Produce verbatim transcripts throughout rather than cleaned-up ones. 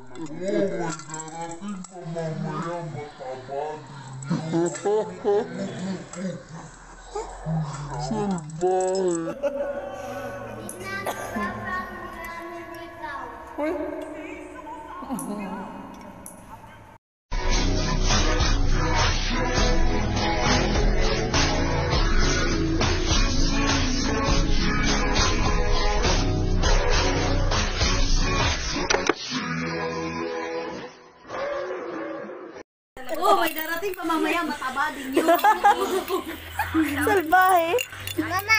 Oh, may darating pa mamaya, mataba din yun. Salbahe. Mama,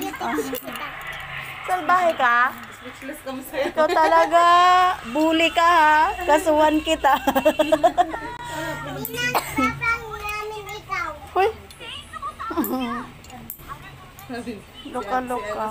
Salbahe ka? Ikaw talaga, bully ka ha. Kasuhan kita. pinagpapang namin ikaw. Uy. Loka-loka.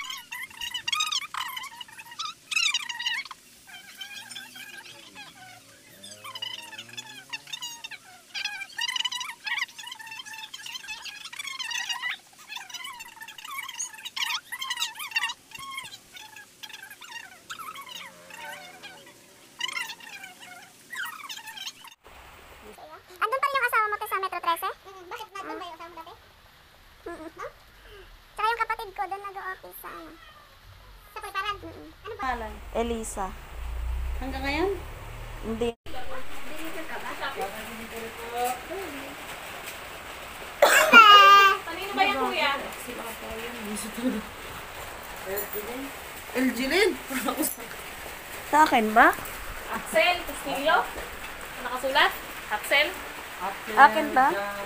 Andun pa rin yung asawa mo sa Metro thirteen? Mm, bakit nandun ba yung asawa mo dati? Mm-mm. No? Tsaka yung kapatid ko doon nag-o-office sa ano? Sa Pulparan? Mm-mm. Ano ba? Elisa. Hanggang ngayon? Hindi. Kanino ba yan, kuya? Elgilin. Sa akin ba? Axel, Castillo? Nakasulat? Axel? Akin ba?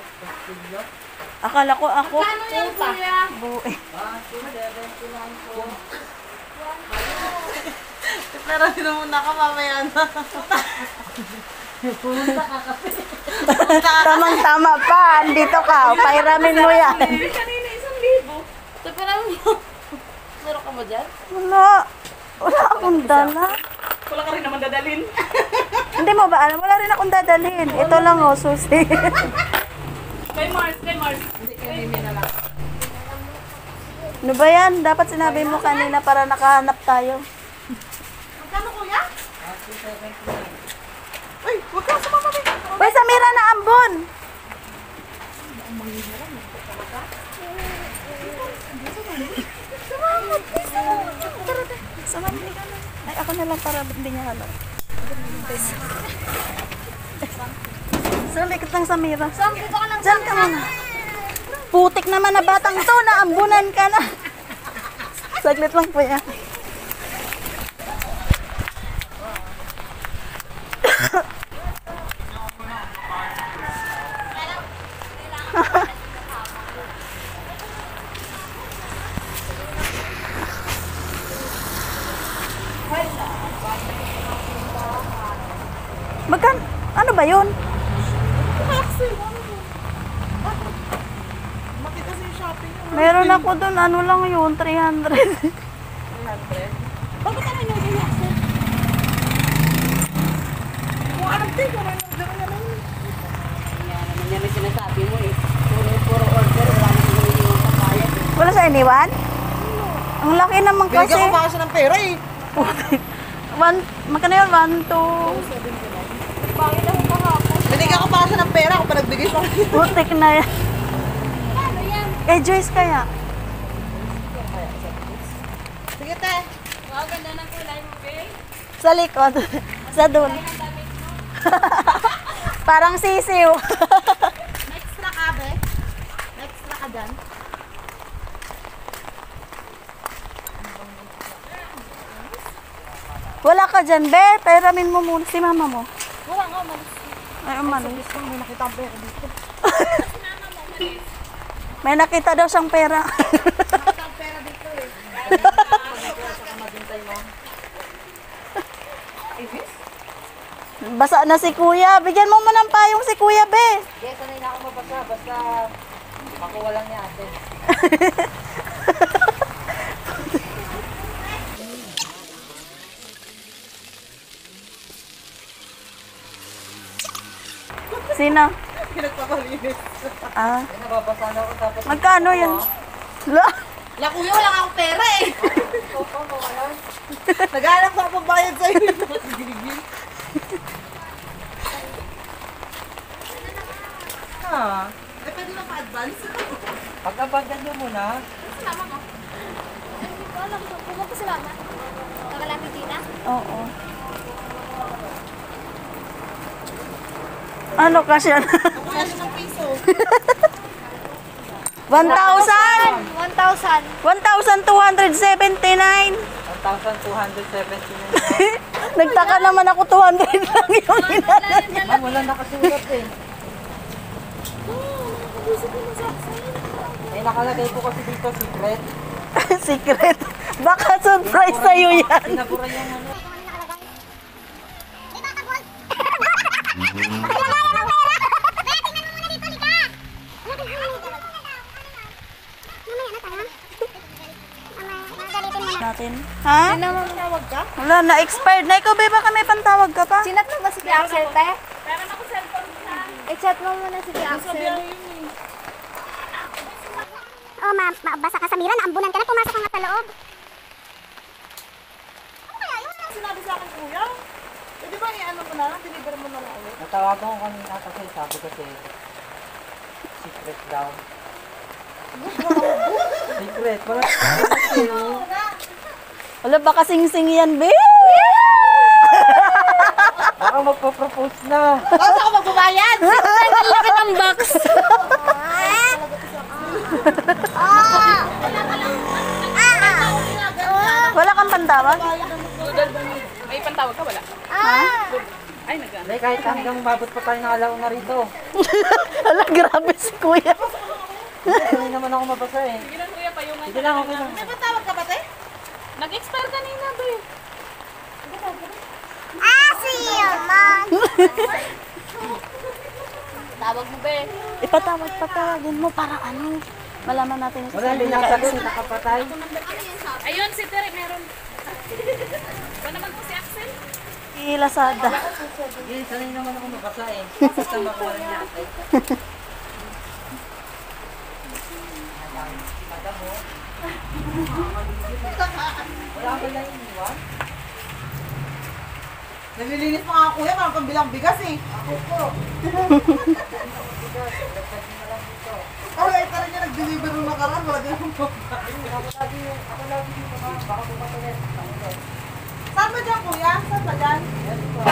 Akala ko ako. Ano yan, kuya? Bue. Pero sino muna ka mamaya na. Tamang-tama pa. Andito ka. Pairamin mo yan. Kanina isang libo. Sabi namin mo. Meron ka mo dyan? Wala. Wala akong dala. Wala ka rin naman dadalhin. Hindi mo ba alam? Wala rin akong dadalhin. Ito lang o, susi. Kay Mars, kay Mars. Hindi kaya Mimi na lang. Ano ba yan? Dapat sinabi mo kanina para nakahanap tayo. Magkano kuya? Uy, huwag ka sumama rin. Uy, Samira na ambon! Sumama rin ka na. Ay, ako na lang para hindi niya alam. Saan ikot ng Samira? Saan dito ka lang? Diyan ka muna. Putik naman na batang to, naambunan ka na. Saglit lang po yan. Magkan, ano ba yun? Makita sa yung shopping. Meron ako dun, ano lang yun, three hundred. Bakit ano nyo yung accent? Kung anong take, kung anong order na lang. Yan naman yan ang sinasabi mo eh. Puro, puro order. Wala na yung iniwan sa kaya. Wala sa iniwan? Ang laki naman kasi. Binigyan ko pa kasi ng pera eh. One, magkano yun? One, two. Bakit ako kahapon? Binigyan ko pa kasi ng pera kung pa nagbigay pa. Putik na yan. Ano yan? Kay Joyce kaya. Sige te. Wow, ganda ng kulay mo, Bill. Sa likod. Sa dun. Parang sisiw. Extra ka be? Extra ka dyan? Wala ka dyan, be. Pairamin mo muna si mama mo. Wala nga, malis. Ay, umalis. Gusto mo nakita ang pera dito. May nakita daw siyang pera. Nakita ang pera dito eh. Basa na si kuya. Bigyan mo mo ng payong si kuya, be. Yes, sanay na ako mabasa. Basta makuha lang niya ate. Sino? Pinagpapalinis. Ah. Nababasa na ako tapos. Magkano yun? La. La kuya, wala akong pera eh. Nag-aalap na akong bayad sa'yo. muna. Kasama ko. Hindi ko alam kung pumunta sila na. Nakalapit dito. Oo. Ano kasi yan? Kuya, limang piso. one thousand! one thousand. one thousand two hundred seventy-nine. one thousand two hundred seventy-nine. Nagtaka naman ako two hundred lang yung inalan. Ma'am, wala nakasulat eh. Eh, nakalagay po kasi dito secret. Secret. Baka surprise sa'yo yan. Pinabura yung ano. Di ba, Kabol? Kalagayan ng pera! Kaya tingnan mo muna dito, Lika! Mamaya na tayo. Mamaya, nagalitin mo na. Natin. Ha? Tawag ka? Wala, na-expired na. Ikaw, ba kami pantawag ka pa? Sinat mo ba si Kuya Axel, te? Meron ako cellphone na. I-chat mo muna si Kuya Axel. Oh, ma, ma basa ka sa mira, naambunan ka na, pumasok ka nga sa loob. Ano kaya yun? Sinabi sa akin, Kuya. Pwede ba i-ano mo na lang? Deliver mo na lang ulit. Natawagan ko kanina kasi sabi kasi secret daw. Secret. Wala secret. Wala, baka sing-sing yan, be? Baka magpo-propose na. Basta ako magbabayad! Ang laki ng box! Wala kang pantawag? May pantawag ka, wala? Ay, nag Hindi, kahit hanggang mabot pa tayo ng alaw na rito. Wala, grabe si kuya. Hindi naman ako mabasa eh. Sige lang, Kuya, pa yung Sige lang, okay lang. May pantawag ka ba, te? Nag-expire kanina, be. Ah, see you, Mom! Tawag mo, be. Ipatawag, patawagin mo para ano. Malaman natin yung Wala, hindi nakasagot, nakapatay. Ayun, si Tere, meron. Ba naman po si Axel? si Lazada. Sige, sanay naman ako mabasa eh. Basta makuha niya ate. Wala ba lang iniwan? Naglilinis pa nga kuya, parang pambilang bigas eh. Ako po. Oh, eh, tara niya nag-deliver nung nakaraan, wala din akong pagkain. Ako lagi yung, ako lagi yung mga, baka pumapalit. Saan ba dyan kuya? Saan ba dyan? Yan po.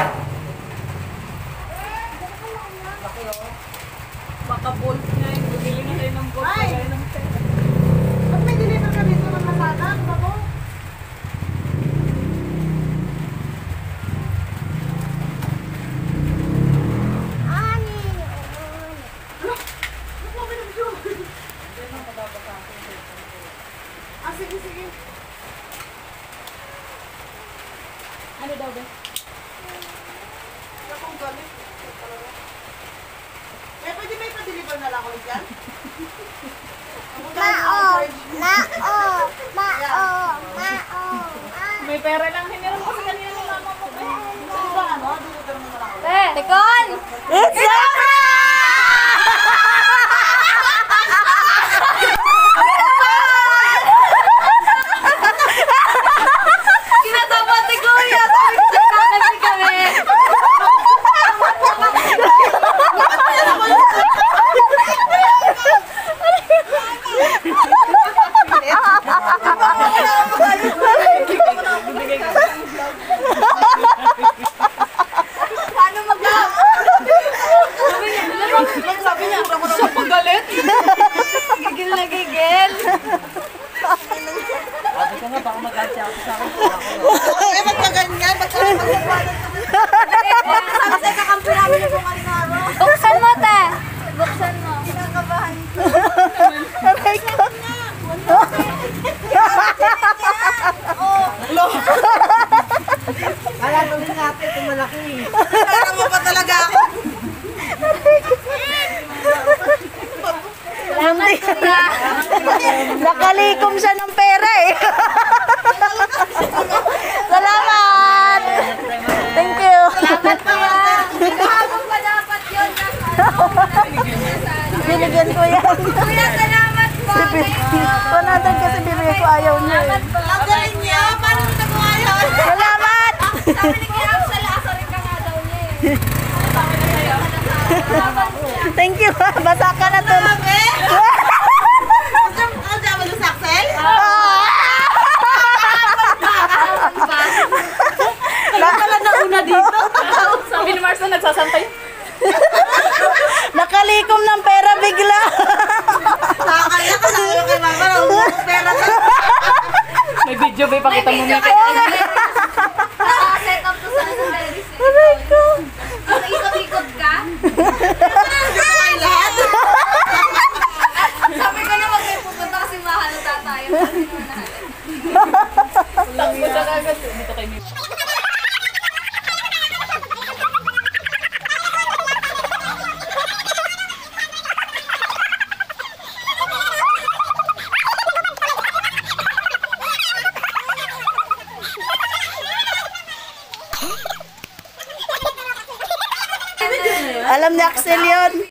Laki oh. Baka bolt nga yun. Bumili na kayo ng bolt. Ay! Kagaya ng Tere. Ba't may deliver ka dito ng masada? Ano ba? Ah, sige, sige. Ano daw ba? Akong galit. Eh, pwede ba ipa-deliver na lang ulit yan? Mao! Mao! Mao! Mao! May pera lang. Hiniram kasi kanina ng mama mo. Be. Pwede ba ano? Deliver mo na lang ulit. Te! Tekon! It's Kinatawa si Kuya! Sabi ko kasi kami! Paano mag-vlog? Sabi niya, mura ko na Siya pagalit! Gigil na gigil! Sabi ko nga, baka mag-galit siya ako sa akin. Ako Eh, ba't ka ganyan? Ba't ka magpapalad? Sabi sa'yo, kakampi namin yung kung alingaro. Buksan mo, te! Buksan mo. Kinakabahan. Kala tuloy natin ito malaki. Kaya mo pa talaga ako. Hindi. Nakalikom siya ng pera eh. Salamat! Thank you. Kahapon pa dapat yun. Binigyan ko yan. Kuya, salamat po! one hundred kasi bibigyan ko, ayaw niya eh. Ang galing niya. Paano mo nagawa yun? Salamat! Sabi ni Kuya Axel, asarin ka nga daw niya eh. Sabi na kayo. Salamat po. Thank you. Basa ka na to. Sabi? Ang dito. Sabi ni Marcel, nagsasantay. Nakalikom ng pera bigla. Nakakaya ka na kay mama. Naubos pera ka. May video ba? Pakita mo nga. Set up to sa television. Aray ko. Ikot-ikot ka. Dito kayo lahat. Sabi ko na wag kayo pupunta kasi mahalata tayo. Takbo siya kagad. Dito kay Miss. Alam ni Axel yun.